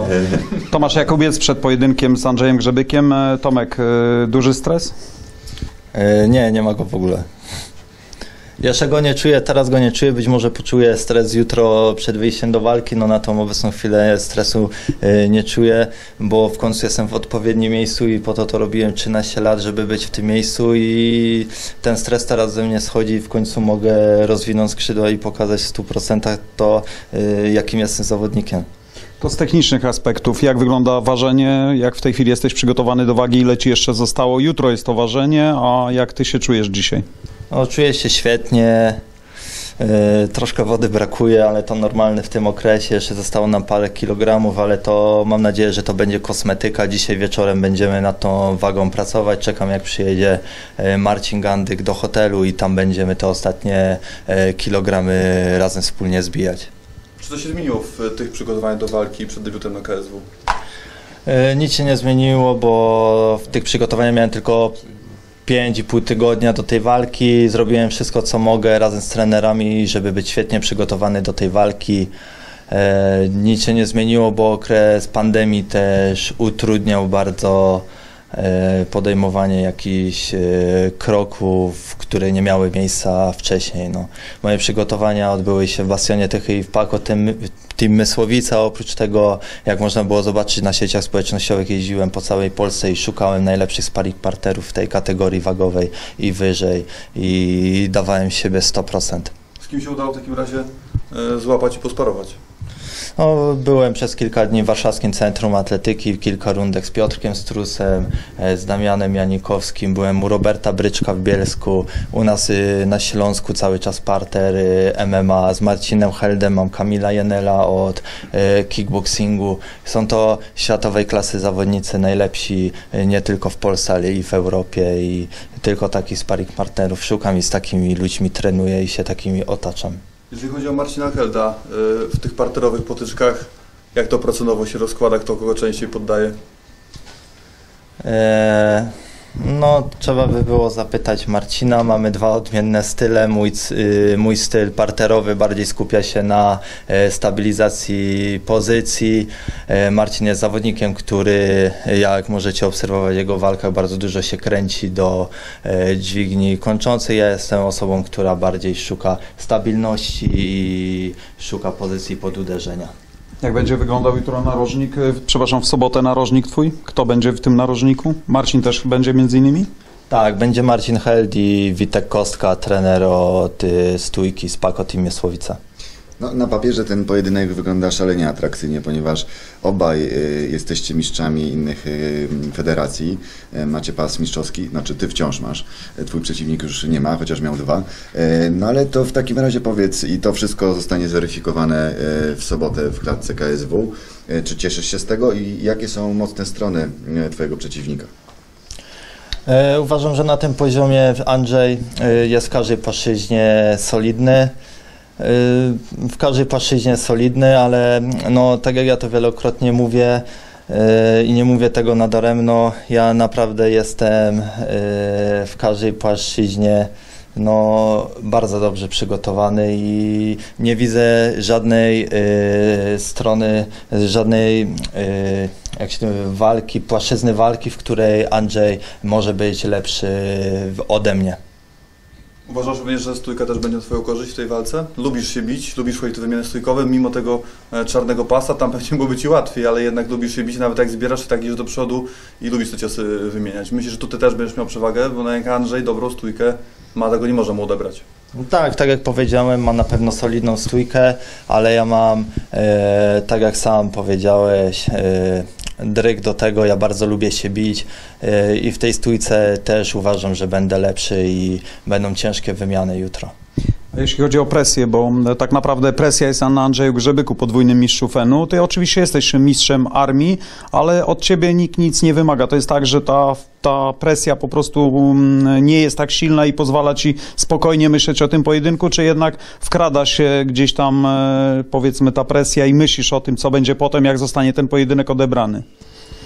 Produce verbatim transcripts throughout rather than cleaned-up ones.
Tomasz Jakubiec przed pojedynkiem z Andrzejem Grzebykiem. Tomek, duży stres? Nie, nie ma go w ogóle. Jeszcze go nie czuję, teraz go nie czuję, być może poczuję stres jutro przed wyjściem do walki, no na tą obecną chwilę stresu nie czuję, bo w końcu jestem w odpowiednim miejscu i po to to robiłem trzynaście lat, żeby być w tym miejscu i ten stres teraz ze mnie schodzi i w końcu mogę rozwinąć skrzydła i pokazać w stu procentach to, jakim jestem zawodnikiem. To z technicznych aspektów, jak wygląda ważenie, jak w tej chwili jesteś przygotowany do wagi, ile ci jeszcze zostało? Jutro jest to ważenie, a jak ty się czujesz dzisiaj? No, czuję się świetnie, yy, troszkę wody brakuje, ale to normalne w tym okresie, jeszcze zostało nam parę kilogramów, ale to mam nadzieję, że to będzie kosmetyka. Dzisiaj wieczorem będziemy nad tą wagą pracować, czekam jak przyjedzie Marcin Gandyk do hotelu i tam będziemy te ostatnie kilogramy razem wspólnie zbijać. Czy to się zmieniło w tych przygotowaniach do walki przed debiutem na K S W? Yy, nic się nie zmieniło, bo w tych przygotowaniach miałem tylko pięć i pół tygodnia do tej walki. Zrobiłem wszystko, co mogę razem z trenerami, żeby być świetnie przygotowany do tej walki. E, nic się nie zmieniło, bo okres pandemii też utrudniał bardzo e, podejmowanie jakichś e, kroków, które nie miały miejsca wcześniej. No. Moje przygotowania odbyły się w Bastionie Tychy i w Pako Team Mysłowica. Oprócz tego, jak można było zobaczyć na sieciach społecznościowych, jeździłem po całej Polsce i szukałem najlepszych sparring partnerów w tej kategorii wagowej i wyżej i dawałem siebie sto procent. Z kim się udało w takim razie e, złapać i posparować? No, byłem przez kilka dni w Warszawskim Centrum Atletyki, kilka rundek z Piotrkiem Strusem, z Damianem Janikowskim, byłem u Roberta Bryczka w Bielsku, u nas na Śląsku cały czas parter M M A, z Marcinem Heldem, mam Kamila Jenela od kickboxingu. Są to światowej klasy zawodnicy, najlepsi nie tylko w Polsce, ale i w Europie i tylko takich sparring partnerów szukam i z takimi ludźmi trenuję i się takimi otaczam. Jeżeli chodzi o Marcina Helda, w tych parterowych potyczkach, jak to procentowo się rozkłada, kto kogo częściej poddaje? Eee, no, trzeba by było zapytać Marcina. Mamy dwa odmienne style. Mój, mój styl parterowy bardziej skupia się na stabilizacji pozycji. Marcin jest zawodnikiem, który, jak możecie obserwować w jego walkach, bardzo dużo się kręci do dźwigni kończącej. Ja jestem osobą, która bardziej szuka stabilności i szuka pozycji pod uderzenia. Jak będzie wyglądał jutro narożnik, przepraszam, w sobotę narożnik twój? Kto będzie w tym narożniku? Marcin też będzie między innymi? Tak, będzie Marcin Held i Witek Kostka, trener od stójki z Pako Team Mysłowica. No, na papierze ten pojedynek wygląda szalenie atrakcyjnie, ponieważ obaj y, jesteście mistrzami innych y, federacji. Y, macie pas mistrzowski, znaczy ty wciąż masz, y, twój przeciwnik już nie ma, chociaż miał dwa. Y, no ale to w takim razie powiedz, i to wszystko zostanie zweryfikowane y, w sobotę w klatce K S W. Y, czy cieszysz się z tego i jakie są mocne strony y, twojego przeciwnika? E, uważam, że na tym poziomie Andrzej y, jest w każdej płaszczyźnie solidny. W każdej płaszczyźnie solidny, ale no, tak jak ja to wielokrotnie mówię yy, i nie mówię tego nadaremno, ja naprawdę jestem yy, w każdej płaszczyźnie no, bardzo dobrze przygotowany i nie widzę żadnej yy, strony, żadnej yy, jak się mówi, walki, płaszczyzny walki, w której Andrzej może być lepszy ode mnie. Uważasz również, że stójka też będzie na twoją korzyść w tej walce? Lubisz się bić, lubisz wchodzić w wymiany stójkowe, mimo tego czarnego pasa, tam pewnie byłoby ci łatwiej, ale jednak lubisz się bić, nawet jak zbierasz, tak idziesz do przodu i lubisz te ciosy wymieniać. Myślisz, że tutaj też będziesz miał przewagę, bo jak Andrzej dobrą stójkę ma, tego nie może mu odebrać. Tak, tak jak powiedziałem, mam na pewno solidną stójkę, ale ja mam, e, tak jak sam powiedziałeś, e, dryg do tego, ja bardzo lubię się bić e, i w tej stójce też uważam, że będę lepszy i będą ciężkie wymiany jutro. Jeśli chodzi o presję, bo tak naprawdę presja jest na Andrzeju Grzebyku, podwójnym mistrzu F E N u. Ty oczywiście jesteś mistrzem armii, ale od ciebie nikt nic nie wymaga. To jest tak, że ta, ta presja po prostu nie jest tak silna i pozwala ci spokojnie myśleć o tym pojedynku, czy jednak wkrada się gdzieś tam, powiedzmy, ta presja i myślisz o tym, co będzie potem, jak zostanie ten pojedynek odebrany?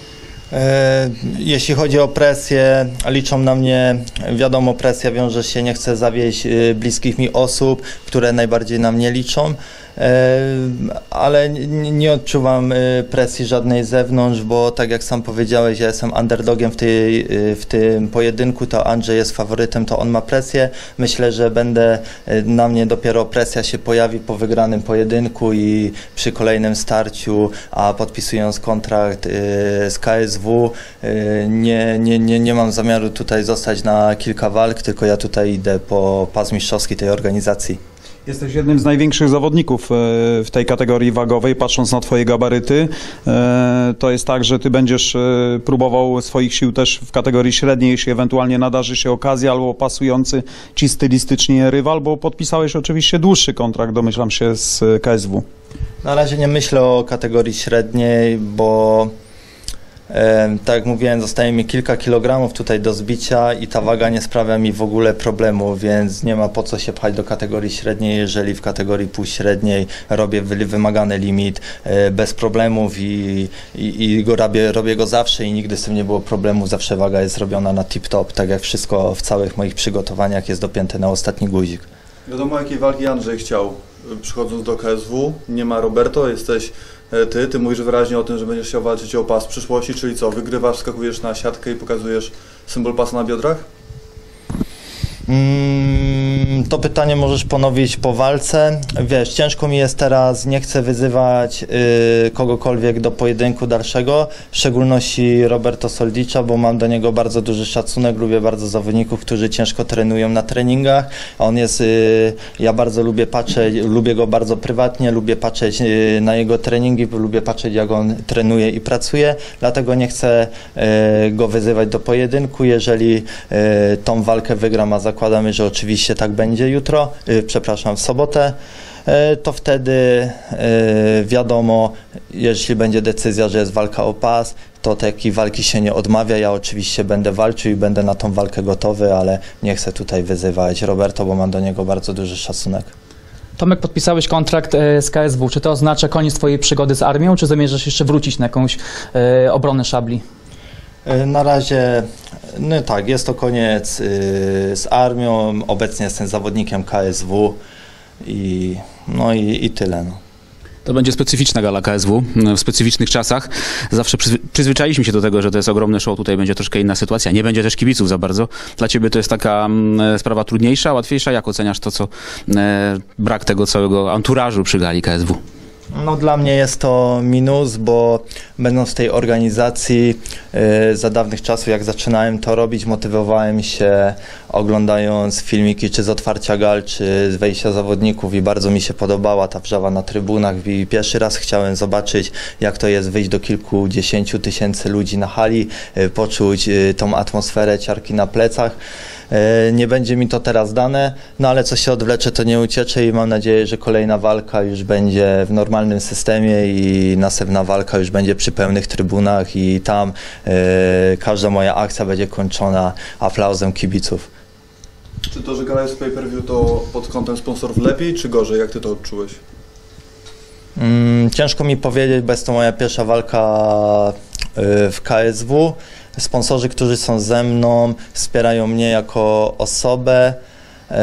E, Jeśli chodzi o presję, liczą na mnie, wiadomo, presja wiąże się, nie chcę zawieść e, bliskich mi osób, które najbardziej na mnie liczą, e, ale nie, nie odczuwam e, presji żadnej z zewnątrz, bo tak jak sam powiedziałeś, ja jestem underdogiem w, tej, e, w tym pojedynku, to Andrzej jest faworytem, to on ma presję. Myślę, że będę, e, na mnie dopiero presja się pojawi po wygranym pojedynku i przy kolejnym starciu, a podpisując kontrakt e, z K S W, Nie, nie, nie, nie mam zamiaru tutaj zostać na kilka walk, tylko ja tutaj idę po pas mistrzowski tej organizacji. Jesteś jednym z największych zawodników w tej kategorii wagowej, patrząc na twoje gabaryty. To jest tak, że ty będziesz próbował swoich sił też w kategorii średniej, jeśli ewentualnie nadarzy się okazja, albo pasujący ci stylistycznie rywal, bo podpisałeś oczywiście dłuższy kontrakt, domyślam się, z K S W. Na razie nie myślę o kategorii średniej, bo E, tak jak mówiłem, zostaje mi kilka kilogramów tutaj do zbicia i ta waga nie sprawia mi w ogóle problemu, więc nie ma po co się pchać do kategorii średniej, jeżeli w kategorii półśredniej robię wy, wymagany limit e, bez problemów i, i, i go robię, robię go zawsze i nigdy z tym nie było problemu, zawsze waga jest zrobiona na tip-top, tak jak wszystko w całych moich przygotowaniach jest dopięte na ostatni guzik. Wiadomo, jakiej walki Andrzej chciał, przychodząc do K S W. Nie ma Roberto, jesteś ty. Ty mówisz wyraźnie o tym, że będziesz chciał walczyć o pas w przyszłości, czyli co, wygrywasz, wskakujesz na siatkę i pokazujesz symbol pasa na biodrach? Mm, to pytanie możesz ponowić po walce. Wiesz, ciężko mi jest teraz, nie chcę wyzywać y, kogokolwiek do pojedynku dalszego, w szczególności Roberto Soldicza, bo mam do niego bardzo duży szacunek, lubię bardzo zawodników, którzy ciężko trenują na treningach. On jest, y, ja bardzo lubię patrzeć, lubię go bardzo prywatnie, lubię patrzeć y, na jego treningi, lubię patrzeć, jak on trenuje i pracuje, dlatego nie chcę y, go wyzywać do pojedynku. Jeżeli y, tą walkę wygram, a zakładamy, że oczywiście tak będzie jutro, yy, przepraszam, w sobotę, yy, to wtedy yy, wiadomo, jeśli będzie decyzja, że jest walka o pas, to takiej walki się nie odmawia. Ja oczywiście będę walczył i będę na tą walkę gotowy, ale nie chcę tutaj wyzywać Roberto, bo mam do niego bardzo duży szacunek. Tomek, podpisałeś kontrakt z K S W. Czy to oznacza koniec twojej przygody z armią, czy zamierzasz jeszcze wrócić na jakąś yy, obronę szabli? Na razie, no tak, jest to koniec yy, z armią, obecnie jestem zawodnikiem K S W i, no i, i tyle. No. To będzie specyficzna gala K S W w specyficznych czasach. Zawsze przyzwy przyzwyczailiśmy się do tego, że to jest ogromne show, tutaj będzie troszkę inna sytuacja. Nie będzie też kibiców za bardzo. Dla ciebie to jest taka mm, sprawa trudniejsza, łatwiejsza? Jak oceniasz to, co e, brak tego całego anturażu przy gali K S W? No dla mnie jest to minus, bo będąc w tej organizacji yy, za dawnych czasów, jak zaczynałem to robić, motywowałem się oglądając filmiki czy z otwarcia gal, czy z wejścia zawodników i bardzo mi się podobała ta wrzawa na trybunach i pierwszy raz chciałem zobaczyć, jak to jest wyjść do kilkudziesięciu tysięcy ludzi na hali, yy, poczuć yy, tą atmosferę, ciarki na plecach. Nie będzie mi to teraz dane, no ale co się odwlecze, to nie uciecze i mam nadzieję, że kolejna walka już będzie w normalnym systemie i następna walka już będzie przy pełnych trybunach i tam e, każda moja akcja będzie kończona aplauzem kibiców. Czy to, że gala jest pay-per-view, to pod kątem sponsorów lepiej czy gorzej? Jak ty to odczułeś? Mm, ciężko mi powiedzieć, bo jest to moja pierwsza walka y, w K S W. Sponsorzy, którzy są ze mną, wspierają mnie jako osobę y,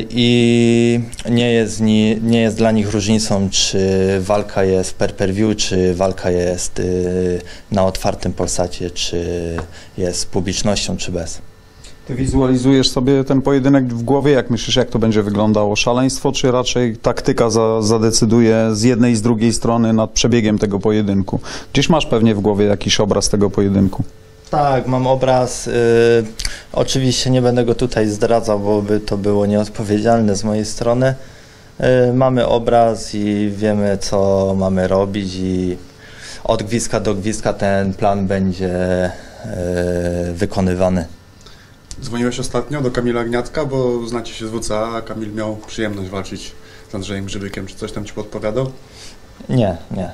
i nie jest, nie, nie jest dla nich różnicą, czy walka jest w pay-per-view, czy walka jest y, na otwartym Polsacie, czy jest z publicznością, czy bez. Ty wizualizujesz sobie ten pojedynek w głowie? Jak myślisz, jak to będzie wyglądało? Szaleństwo, czy raczej taktyka za, zadecyduje z jednej i z drugiej strony nad przebiegiem tego pojedynku? Gdzieś masz pewnie w głowie jakiś obraz tego pojedynku. Tak, mam obraz. Y, oczywiście nie będę go tutaj zdradzał, bo by to było nieodpowiedzialne z mojej strony. Y, mamy obraz i wiemy, co mamy robić i od gwizdka do gwizdka ten plan będzie y, wykonywany. Dzwoniłeś ostatnio do Kamila Gniatka, bo znacie się z W C A, a Kamil miał przyjemność walczyć z Andrzejem Grzybykiem. Czy coś tam ci podpowiadał? Nie, nie.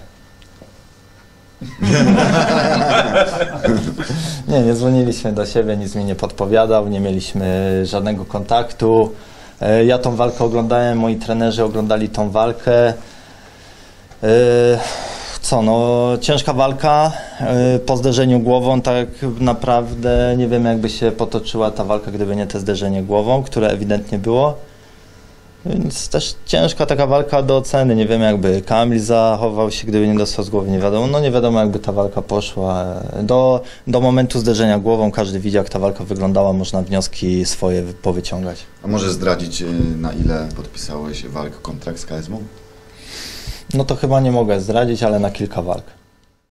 nie, nie dzwoniliśmy do siebie, nic mi nie podpowiadał, nie mieliśmy żadnego kontaktu. Ja tą walkę oglądałem, moi trenerzy oglądali tą walkę. Co, no ciężka walka, yy, po zderzeniu głową tak naprawdę nie wiem jakby się potoczyła ta walka, gdyby nie to zderzenie głową, które ewidentnie było. Więc też ciężka taka walka do oceny, nie wiem jakby Kamil zachował się, gdyby nie dostał z głowy, nie wiadomo, no nie wiadomo jakby ta walka poszła. Do, do momentu zderzenia głową każdy widział jak ta walka wyglądała, można wnioski swoje powyciągać. A możesz zdradzić, y, na ile podpisałeś walk kontrakt z K S W? No to chyba nie mogę zdradzić, ale na kilka walk.